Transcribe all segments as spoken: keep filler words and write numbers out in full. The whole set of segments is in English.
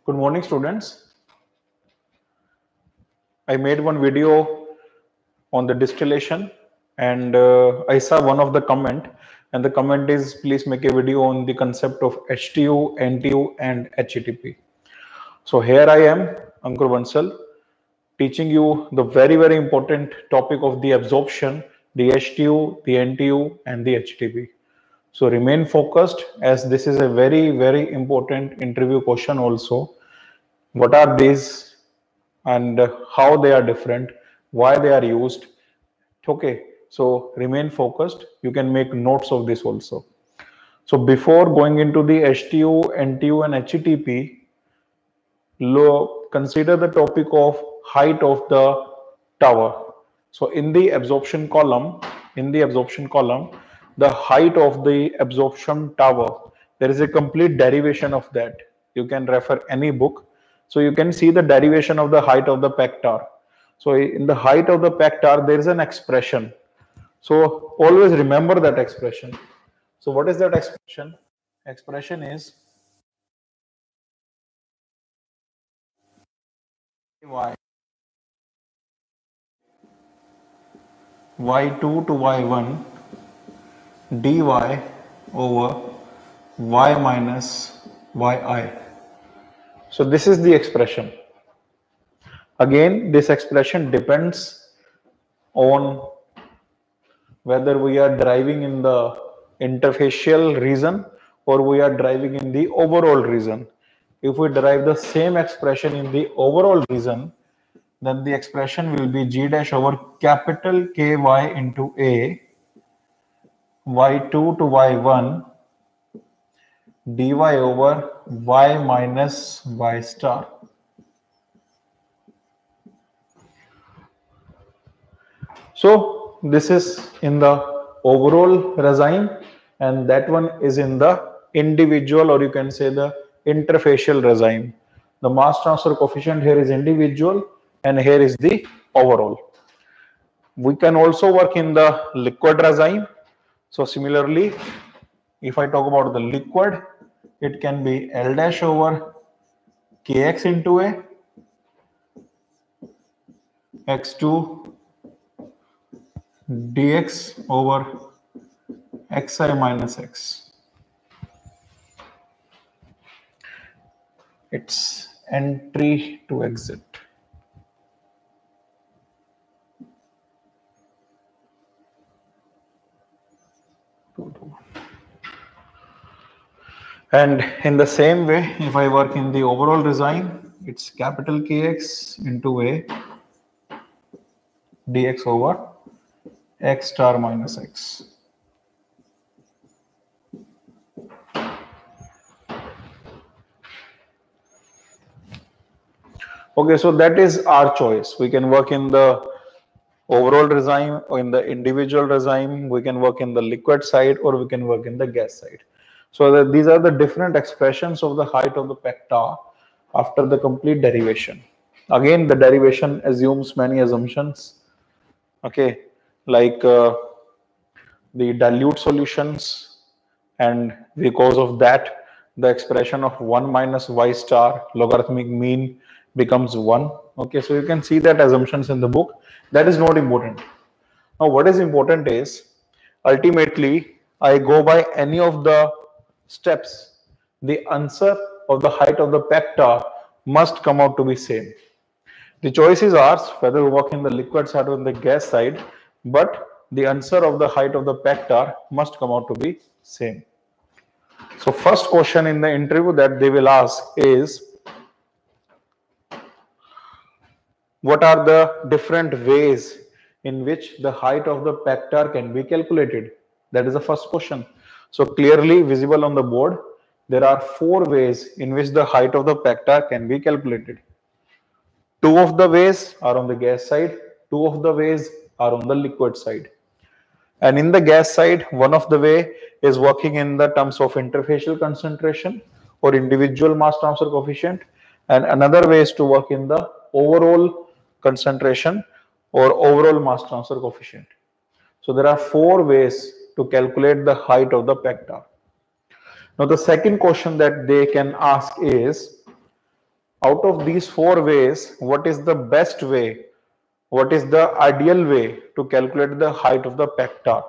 Good morning, students. I made one video on the distillation and uh, I saw one of the comment, and the comment is please make a video on the concept of H T U, N T U and H T P. So here I am, Ankur Bansal, teaching you the very very important topic of the absorption, the H T U, the N T U and the H T P. So remain focused, as this is a very very important interview question also. What are these and how they are different, why they are used? Okay, so remain focused. You can make notes of this also. So before going into the H T U, N T U and H T P, consider the topic of height of the tower. So in the absorption column, in the absorption column, the height of the absorption tower, there is a complete derivation of that. You can refer any book. So you can see the derivation of the height of the packed tower. So in the height of the packed tower, there is an expression. So always remember that expression. So what is that expression? Expression is y y two to y one dy over y minus yi. So this is the expression. Again, this expression depends on whether we are driving in the interfacial region or we are driving in the overall region. If we derive the same expression in the overall region, then the expression will be G dash over capital K Y into A, y two to y one dy over y minus y star. So this is in the overall regime and that one is in the individual, or you can say the interfacial regime. The mass transfer coefficient here is individual and here is the overall. We can also work in the liquid regime. So similarly, if I talk about the liquid, it can be L dash over Kx into A, x two dx over xi minus x. It's entry to exit. And in the same way, if I work in the overall design, it's capital Kx into A dx over x star minus x. Okay, so that is our choice. We can work in the overall regime or in the individual regime. We can work in the liquid side or we can work in the gas side. So that these are the different expressions of the height of the packed tower after the complete derivation. Again, the derivation assumes many assumptions. Okay, like uh, the dilute solutions, and because of that, the expression of one minus y star logarithmic mean becomes one. Okay, so you can see that assumptions in the book. That is not important. Now, what is important is ultimately I go by any of the steps. The answer of the height of the packed tower must come out to be same. The choice is ours whether we work in the liquid side or in the gas side, but the answer of the height of the packed tower must come out to be same. So first question in the interview that they will ask is, what are the different ways in which the height of the packed tower can be calculated? That is the first question. So clearly visible on the board, there are four ways in which the height of the packed tower can be calculated. Two of the ways are on the gas side, two of the ways are on the liquid side. And in the gas side, one of the way is working in the terms of interfacial concentration or individual mass transfer coefficient, and another way is to work in the overall concentration or overall mass transfer coefficient. So there are four ways to calculate the height of the packed tower. Now the second question that they can ask is, Out of these four ways, what is the best way? What is the ideal way to calculate the height of the pectar?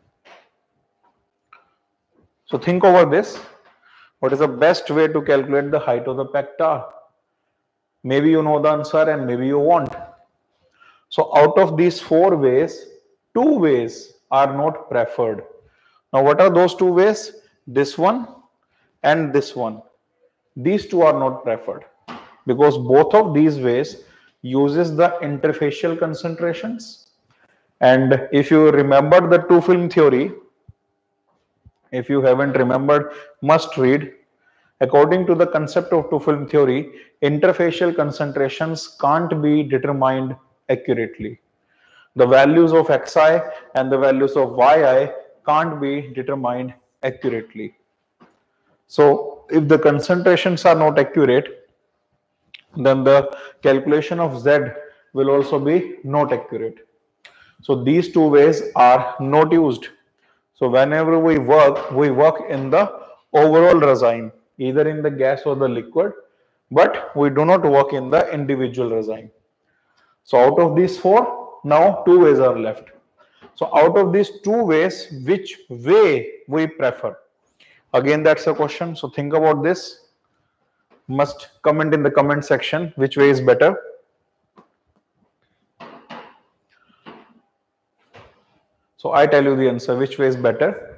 So think over this. What is the best way to calculate the height of the pectar? Maybe you know the answer and maybe you won't. So out of these four ways, two ways are not preferred. Now what are those two ways? This one and this one. These two are not preferred because both of these ways uses the interfacial concentrations. And if you remember the two film theory, if you haven't remembered, must read. According to the concept of two film theory, interfacial concentrations can't be determined accurately. The values of xi and the values of yi can't be determined accurately. So if the concentrations are not accurate, then the calculation of z will also be not accurate. So these two ways are not used. So whenever we work, we work in the overall regime, either in the gas or the liquid, but we do not work in the individual regime. So out of these four, now two ways are left. So out of these two ways, which way we prefer? Again, that's a question. So think about this. Must comment in the comment section which way is better. So I tell you the answer, which way is better.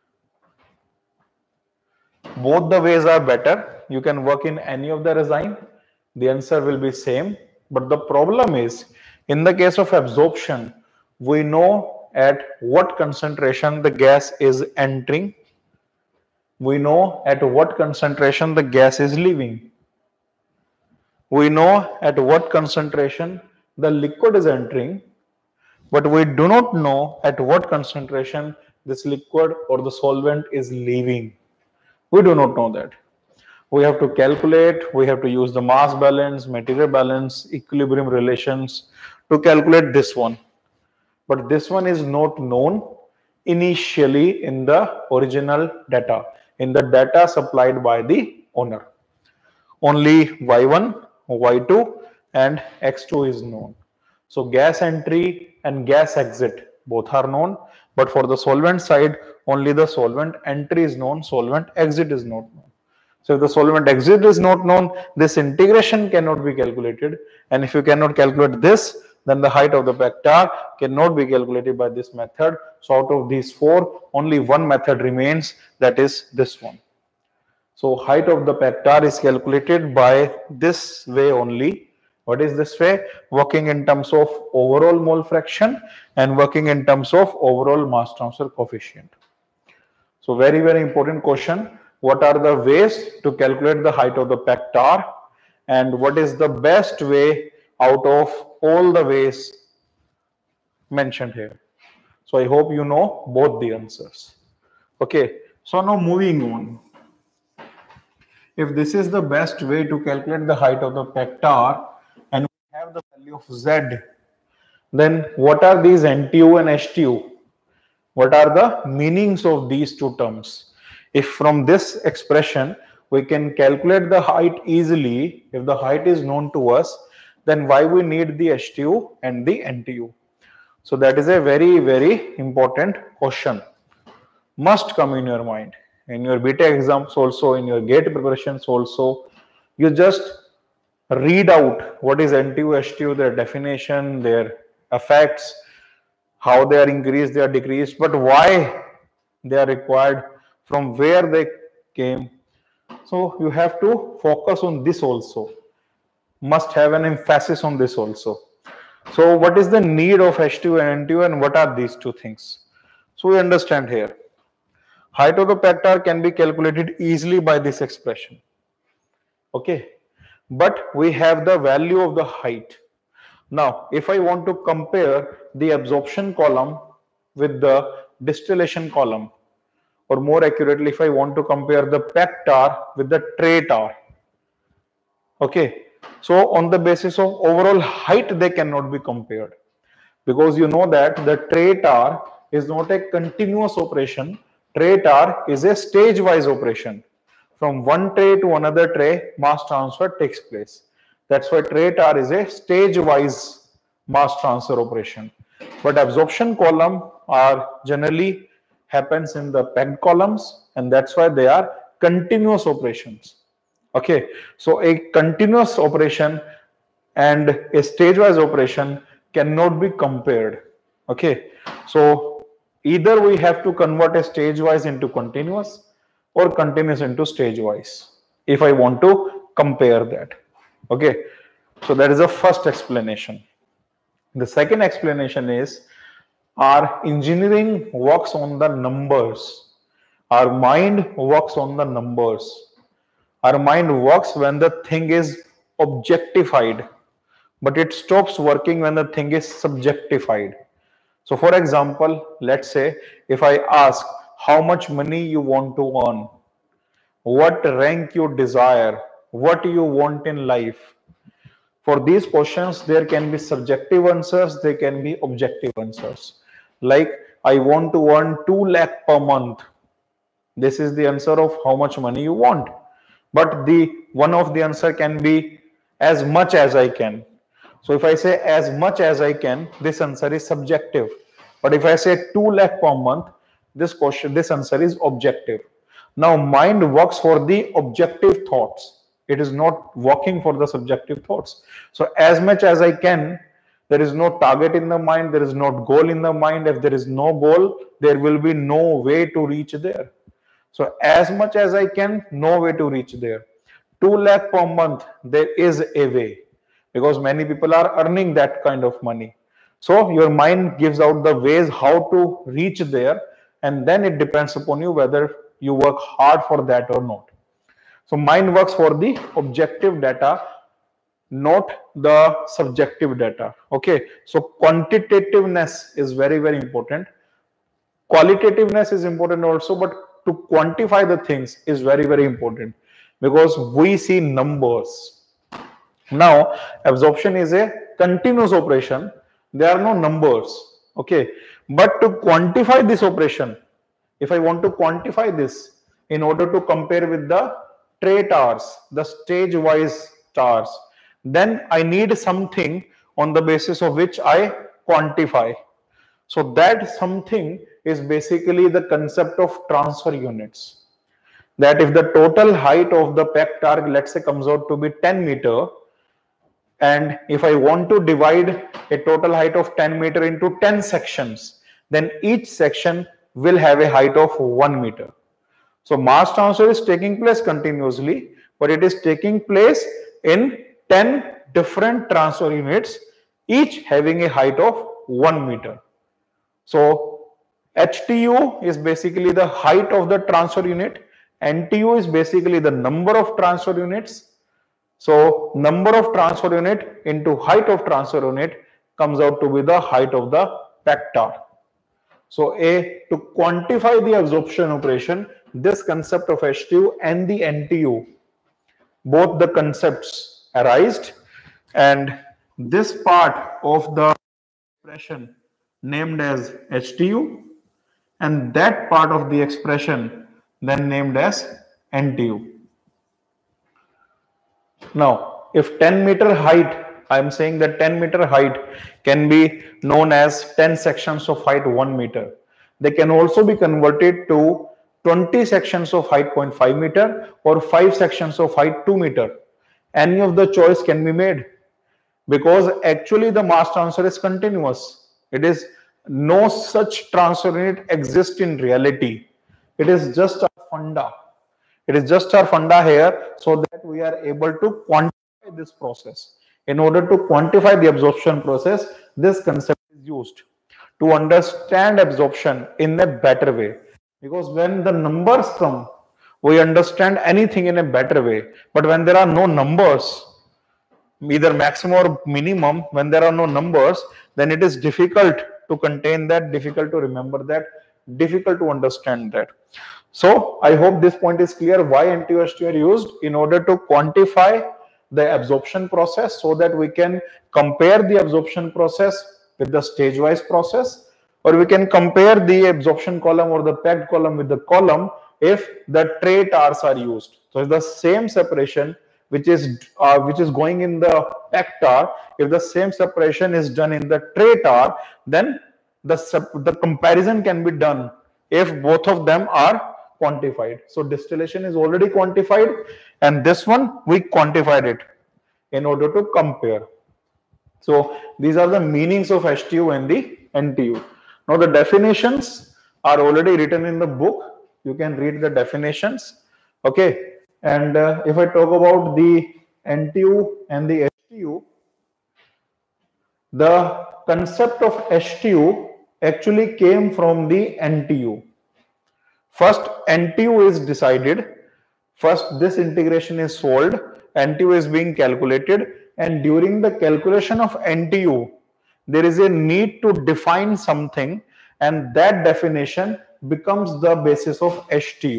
Both the ways are better. You can work in any of the regime. The answer will be same. But the problem is, in the case of absorption, we know at what concentration the gas is entering. We know at what concentration the gas is leaving. We know at what concentration the liquid is entering, but we do not know at what concentration this liquid or the solvent is leaving. We do not know that. We have to calculate, we have to use the mass balance, material balance, equilibrium relations to calculate this one. But this one is not known initially in the original data, in the data supplied by the owner. Only Y one, Y two and X two is known. So gas entry and gas exit both are known, but for the solvent side, only the solvent entry is known, solvent exit is not known. So if the solvent exit is not known, this integration cannot be calculated. And if you cannot calculate this, then the height of the pectar cannot be calculated by this method. So out of these four, only one method remains, that is this one. So height of the pectar is calculated by this way only. What is this way? Working in terms of overall mole fraction and working in terms of overall mass transfer coefficient. So very, very important question. What are the ways to calculate the height of the pectar and what is the best way out of all the ways mentioned here? So I hope you know both the answers. Okay, so now moving on. If this is the best way to calculate the height of the pectar and we have the value of z, then what are these N T U and H T U? What are the meanings of these two terms? If from this expression we can calculate the height easily, if the height is known to us, then why we need the H T U and the N T U? So that is a very, very important question. Must come in your mind. In your B Tech exams also, in your GATE preparations also, you just read out what is N T U, H T U, their definition, their effects, how they are increased, they are decreased, but why they are required, from where they came. So you have to focus on this also. Must have an emphasis on this also. So what is the need of H T U and N T U and what are these two things? So we understand here. Height of the pectar can be calculated easily by this expression. Okay. But we have the value of the height. Now, if I want to compare the absorption column with the distillation column, or more accurately, if I want to compare the pectar with the traytar, okay, so on the basis of overall height, they cannot be compared because you know that the traytar is not a continuous operation. Traytar is a stage-wise operation. From one tray to another tray, mass transfer takes place. That's why tray tower is a stage-wise mass transfer operation. But absorption column are generally happens in the packed columns, and that's why they are continuous operations. Okay, so a continuous operation and a stage-wise operation cannot be compared. Okay, so either we have to convert a stage-wise into continuous or continuous into stage-wise if I want to compare that. Okay, so that is the first explanation. The second explanation is our engineering works on the numbers. Our mind works on the numbers. Our mind works when the thing is objectified, but it stops working when the thing is subjectified. So for example, let's say if I ask how much money you want to earn, what rank you desire, what you want in life. For these questions, there can be subjective answers, there can be objective answers. Like, I want to earn two lakh per month. This is the answer of how much money you want. But the one of the answer can be as much as I can. So if I say as much as I can, this answer is subjective. But if I say two lakh per month, this question, this answer is objective. Now, mind works for the objective thoughts. It is not working for the subjective thoughts. So as much as I can, there is no target in the mind, there is no goal in the mind. If there is no goal, there will be no way to reach there. So as much as I can, no way to reach there. two lakh per month, there is a way, because many people are earning that kind of money. So your mind gives out the ways how to reach there, and then it depends upon you whether you work hard for that or not. So mind works for the objective data, not the subjective data. Okay, so quantitativeness is very, very important. Qualitativeness is important also, but to quantify the things is very, very important, because we see numbers. Now, absorption is a continuous operation. There are no numbers. Okay, but to quantify this operation, if I want to quantify this in order to compare with the tray towers, the stage-wise towers, then I need something on the basis of which I quantify. So that something is basically the concept of transfer units. That if the total height of the packed tower, let's say, comes out to be ten meter, and if I want to divide a total height of ten meter into ten sections, then each section will have a height of one meter. So mass transfer is taking place continuously, but it is taking place in ten different transfer units, each having a height of one meter. So H T U is basically the height of the transfer unit, N T U is basically the number of transfer units. So number of transfer unit into height of transfer unit comes out to be the height of the packed tower. So a to quantify the absorption operation, this concept of H T U and the N T U, both the concepts arised, and this part of the expression named as H T U, and that part of the expression then named as N T U. Now, if ten meter height, I am saying that ten meter height can be known as ten sections of height one meter. They can also be converted to twenty sections of height zero point five meter or five sections of height two meter. Any of the choice can be made, because actually the mass transfer is continuous. It is no such transfer unit exists in reality. It is just a funda. It is just our funda here, so that we are able to quantify this process. In order to quantify the absorption process, this concept is used to understand absorption in a better way. Because when the numbers come, we understand anything in a better way. But when there are no numbers, either maximum or minimum, when there are no numbers, then it is difficult to contain that, difficult to remember that, difficult to understand that. So I hope this point is clear why N T U H T U are used in order to quantify the absorption process, so that we can compare the absorption process with the stage-wise process, or we can compare the absorption column or the packed column with the column if the tray towers are used. So if the same separation which is uh, which is going in the packed tar, if the same separation is done in the tray tar, then the the comparison can be done if both of them are quantified. So distillation is already quantified, and this one we quantified it in order to compare. So these are the meanings of H T U and the N T U. Now the definitions are already written in the book. You can read the definitions. Okay. And uh, if I talk about the N T U and the H T U, the concept of H T U actually came from the N T U. First, N T U is decided. First, this integration is solved. N T U is being calculated. And during the calculation of N T U, there is a need to define something, and that definition becomes the basis of H T U.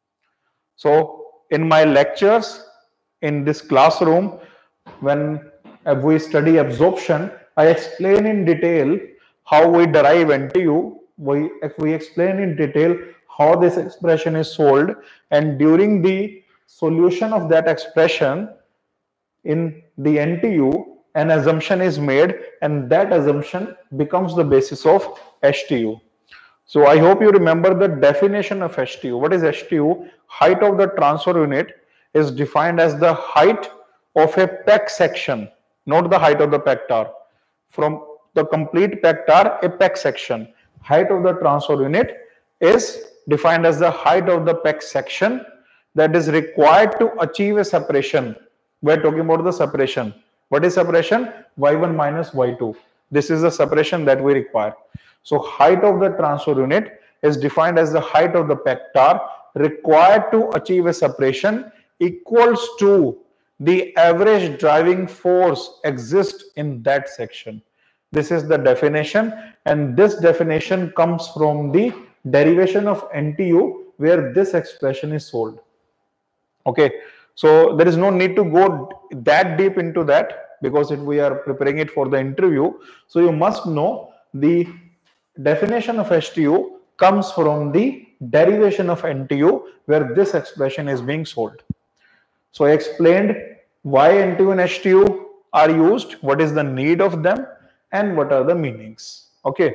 So in my lectures, in this classroom, when we study absorption, I explain in detail how we derive N T U. We, we explain in detail how this expression is solved, and during the solution of that expression in the N T U, an assumption is made, and that assumption becomes the basis of H T U. So I hope you remember the definition of H T U. What is H T U? Height of the transfer unit is defined as the height of a pack section, not the height of the packed tar. From the complete packed tar, a pack section. Height of the transfer unit is defined as the height of the pack section that is required to achieve a separation. We are talking about the separation. What is separation? Y one minus Y two. This is the separation that we require. So height of the transfer unit is defined as the height of the packed tar required to achieve a separation equals to the average driving force exist in that section. This is the definition, and this definition comes from the derivation of N T U where this expression is solved. Okay, so there is no need to go that deep into that because if we are preparing it for the interview, so you must know the definition of H T U comes from the derivation of N T U where this expression is being solved. So I explained why N T U and H T U are used, what is the need of them, and what are the meanings. Okay.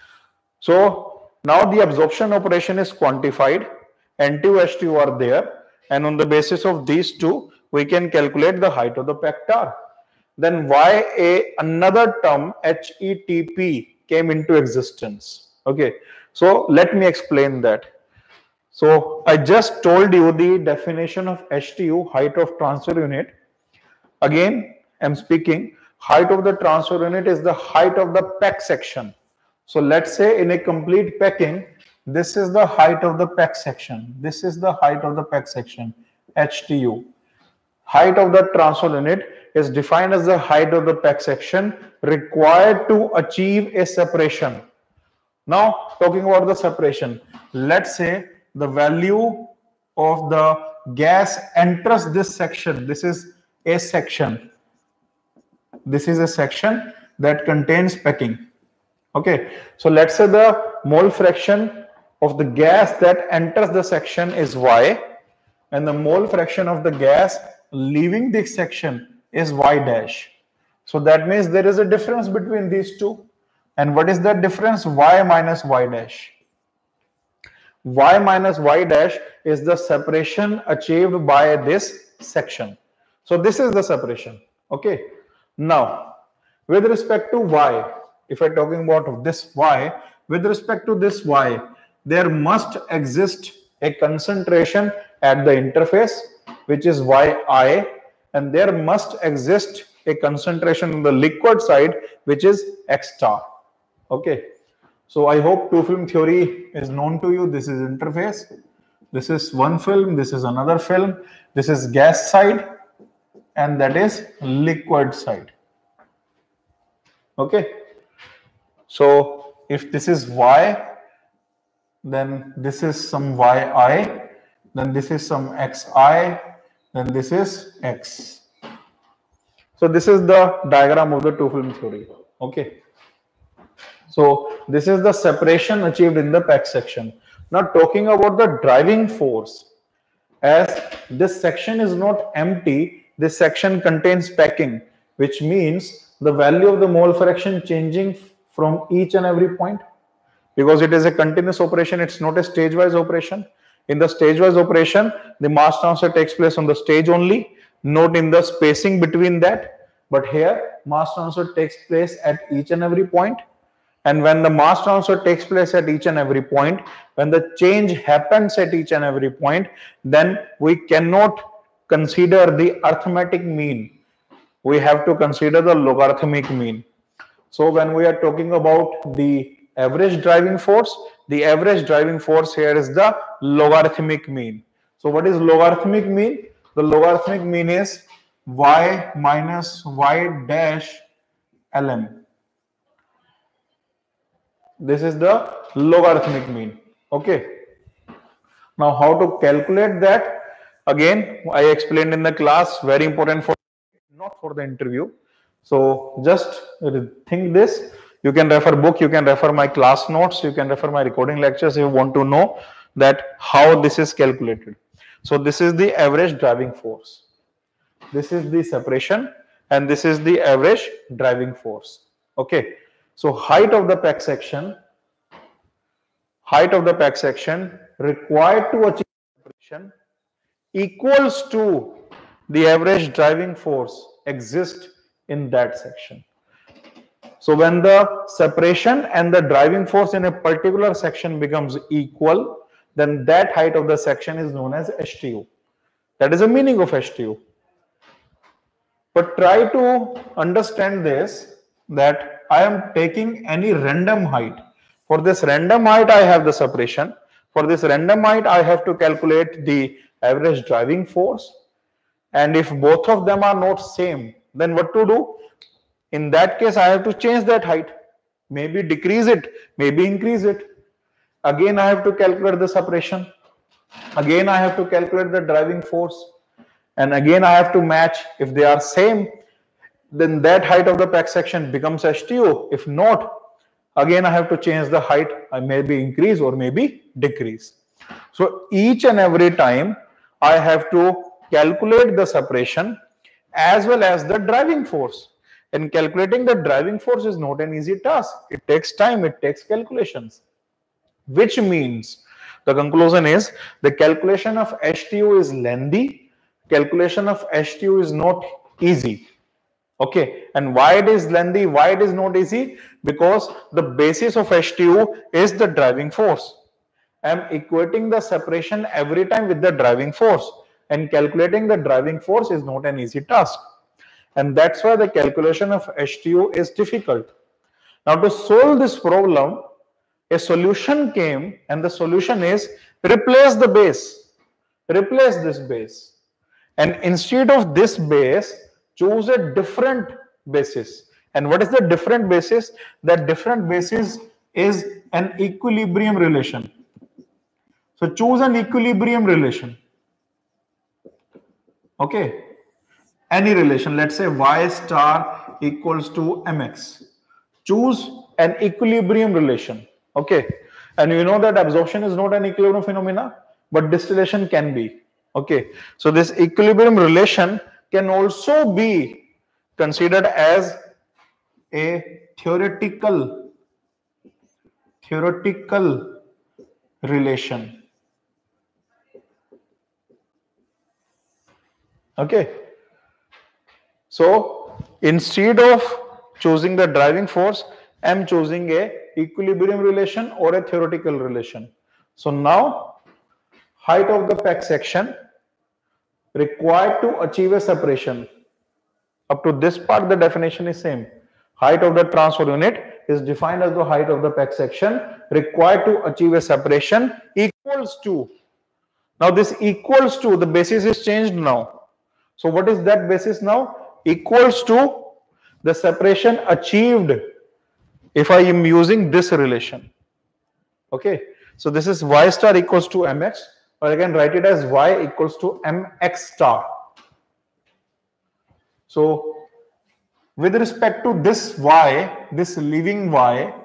So now the absorption operation is quantified, N T U, H T U are there, and on the basis of these two, we can calculate the height of the packed tar. Then why a another term H E T P came into existence? Okay, so let me explain that. So I just told you the definition of H T U, height of transfer unit. Again, I'm speaking, height of the transfer unit is the height of the pack section. So let's say in a complete packing, this is the height of the pack section. This is the height of the pack section, H T U. Height of the transfer unit is defined as the height of the pack section required to achieve a separation. Now, talking about the separation, let's say the value of the gas enters this section. This is a section. This is a section that contains packing. Okay, so let's say the mole fraction of the gas that enters the section is Y, and the mole fraction of the gas leaving this section is Y dash. So that means there is a difference between these two. And what is that difference? Y minus Y dash. Y minus Y dash is the separation achieved by this section. So this is the separation. Okay. Now, with respect to Y, if I'm talking about this Y, with respect to this Y, there must exist a concentration at the interface, which is Y I, and there must exist a concentration on the liquid side, which is X star. Okay. So I hope two film theory is known to you. This is interface. This is one film. This is another film. This is gas side, and that is liquid side. Okay. So if this is Y, then this is some Y I, then this is some X I, then this is X. So this is the diagram of the two film theory. Okay. So this is the separation achieved in the pack section. Now talking about the driving force. as this section is not empty, this section contains packing, which means the value of the mole fraction changing from each and every point. Because it is a continuous operation, it's not a stage-wise operation. In the stage-wise operation, the mass transfer takes place on the stage only, not in the spacing between that. But here, mass transfer takes place at each and every point. And when the mass transfer takes place at each and every point, when the change happens at each and every point, then we cannot consider the arithmetic mean. We have to consider the logarithmic mean. So when we are talking about the average driving force, the average driving force here is the logarithmic mean. So what is logarithmic mean? The logarithmic mean is y minus y dash ln. This is the logarithmic mean. Okay. Now how to calculate that? Again, I explained in the class, very important for not for the interview. So just think this. You can refer book, you can refer my class notes, you can refer my recording lectures if you want to know that how this is calculated. So this is the average driving force. This is the separation and this is the average driving force. Okay. So height of the pack section, height of the pack section required to achieve separation equals to the average driving force exist in that section. So when the separation and the driving force in a particular section becomes equal, then that height of the section is known as H T U. That is the meaning of H T U. But try to understand this, that I am taking any random height. For this random height, I have the separation. For this random height, I have to calculate the average driving force. And if both of them are not same, then what to do? In that case, I have to change that height. Maybe decrease it, maybe increase it. Again, I have to calculate the separation. Again, I have to calculate the driving force. And again, I have to match. If they are same, then that height of the pack section becomes H T U. If not, again, I have to change the height. I maybe increase or maybe decrease. So each and every time, I have to calculate the separation as well as the driving force. And calculating the driving force is not an easy task. It takes time, it takes calculations. Which means, the conclusion is, the calculation of H T U is lengthy, calculation of H T U is not easy. Okay, and why it is lengthy, why it is not easy? Because the basis of H T U is the driving force. I am equating the separation every time with the driving force, and calculating the driving force is not an easy task. And that's why the calculation of H T U is difficult. Now to solve this problem, a solution came, and the solution is replace the base. Replace this base. And instead of this base, choose a different basis. And what is the different basis? That different basis is an equilibrium relation. So choose an equilibrium relation. Okay. Any relation, let's say y star equals to mx. Choose an equilibrium relation. Okay. And you know that absorption is not an equilibrium phenomena, but distillation can be. Okay. So this equilibrium relation can also be considered as a theoretical, theoretical relation. Okay. So instead of choosing the driving force, I am choosing a equilibrium relation or a theoretical relation. So now height of the pack section required to achieve a separation. Up to this part, the definition is same. Height of the transfer unit is defined as the height of the pack section required to achieve a separation equals to. Now this equals to, the basis is changed now. So what is that basis now? Equals to the separation achieved if I am using this relation. Okay. So this is y star equals to mx, or I can write it as y equals to mx star. So with respect to this y, this leaving y,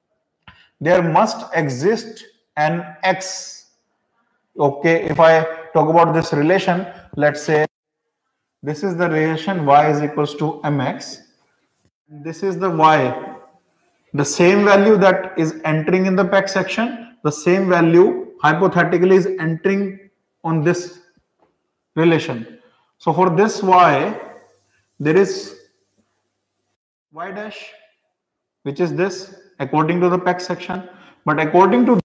there must exist an x. Okay, if I talk about this relation, let's say this is the relation y is equals to mx. This is the y. The same value that is entering in the P E C section, the same value hypothetically is entering on this relation. So for this y, there is y dash, which is this according to the P E C section. But according to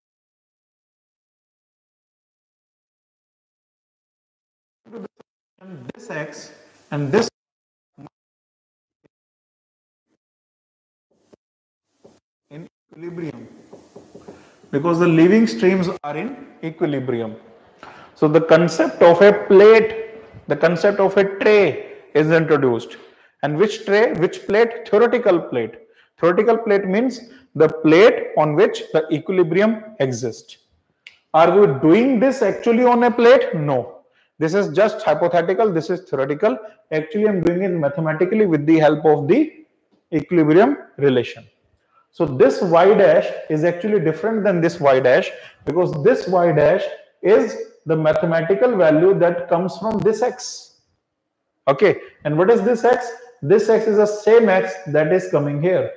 this x and this in equilibrium, because the living streams are in equilibrium. So the concept of a plate, the concept of a tray is introduced. And which tray, which plate? Theoretical plate. Theoretical plate means the plate on which the equilibrium exists. Are we doing this actually on a plate? No. This is just hypothetical. This is theoretical. Actually, I'm doing it mathematically with the help of the equilibrium relation. So this y dash is actually different than this y dash, because this y dash is the mathematical value that comes from this x. Okay. And what is this x? This x is the same x that is coming here.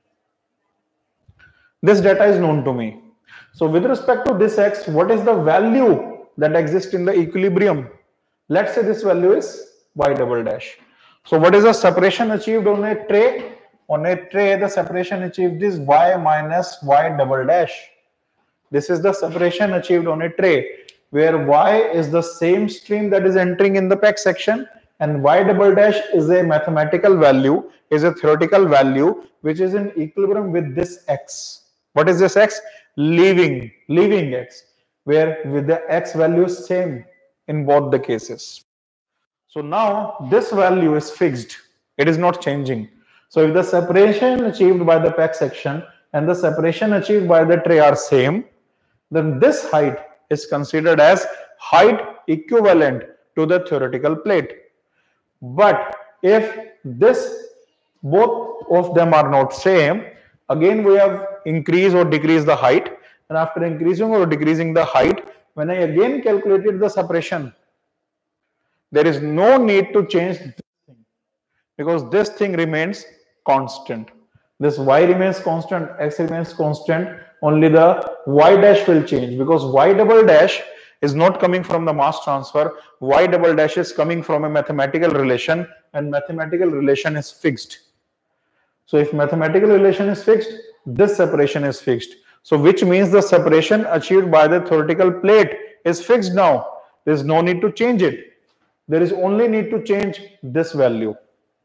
This data is known to me. So with respect to this x, what is the value that exists in the equilibrium? Let's say this value is y double dash. So what is the separation achieved on a tray? On a tray, the separation achieved is y minus y double dash. This is the separation achieved on a tray, where y is the same stream that is entering in the P E C section, and y double dash is a mathematical value, is a theoretical value, which is in equilibrium with this x. What is this x? Leaving, leaving x, where with the x value is same in both the cases. So now this value is fixed. It is not changing. So if the separation achieved by the P E C section and the separation achieved by the tray are same, then this height is considered as height equivalent to the theoretical plate. But if this, both of them are not same, again we have increased or decreased the height, and after increasing or decreasing the height, when I again calculated the separation, there is no need to change this thing, because this thing remains constant. This y remains constant, x remains constant, only the y dash will change, because y double dash is not coming from the mass transfer. Y double dash is coming from a mathematical relation, and mathematical relation is fixed. So if mathematical relation is fixed, this separation is fixed. So which means the separation achieved by the theoretical plate is fixed now. There is no need to change it. There is only need to change this value.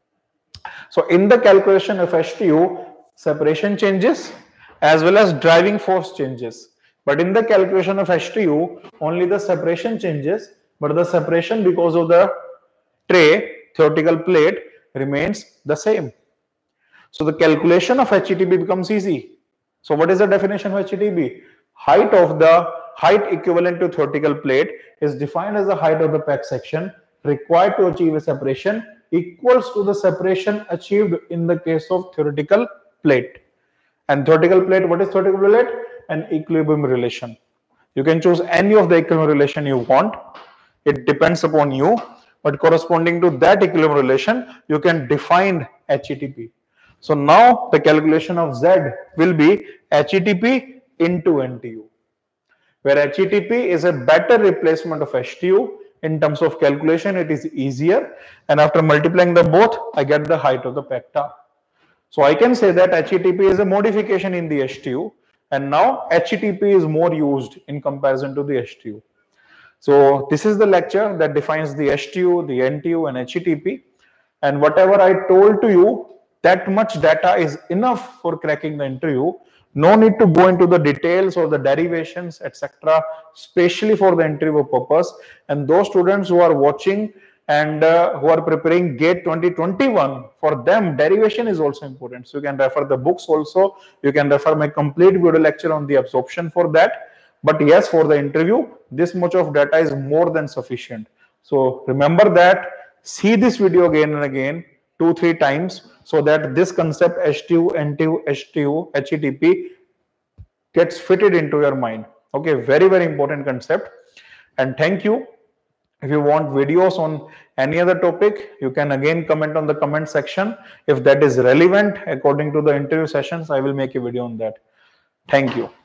So in the calculation of H T U, separation changes as well as driving force changes. But in the calculation of H T U, only the separation changes, but the separation because of the tray, theoretical plate, remains the same. So the calculation of H T B becomes easy. So what is the definition of H T B? Height of the height equivalent to theoretical plate is defined as the height of the P E C section required to achieve a separation equals to the separation achieved in the case of theoretical plate. And theoretical plate, what is theoretical plate? An equilibrium relation. You can choose any of the equilibrium relation you want. It depends upon you. But corresponding to that equilibrium relation, you can define H T P. So now the calculation of Z will be H T P into N T U, where H T P is a better replacement of H T U. In terms of calculation, it is easier, and after multiplying the both, I get the height of the P E C tar. So I can say that H T P is a modification in the H T U, and now H T P is more used in comparison to the H T U. So this is the lecture that defines the H T U, the N T U, and H T P. And whatever I told to you, that much data is enough for cracking the interview. No need to go into the details or the derivations, et cetera, especially for the interview purpose. And those students who are watching and uh, who are preparing GATE twenty twenty-one, for them, derivation is also important. So you can refer the books also. You can refer my complete video lecture on the absorption for that. But yes, for the interview, this much of data is more than sufficient. So remember that, see this video again and again, two, three times, so that this concept H T U, N T U, H T U, H T P gets fitted into your mind. Okay, very, very important concept. And thank you. If you want videos on any other topic, you can again comment on the comment section. If that is relevant according to the interview sessions, I will make a video on that. Thank you.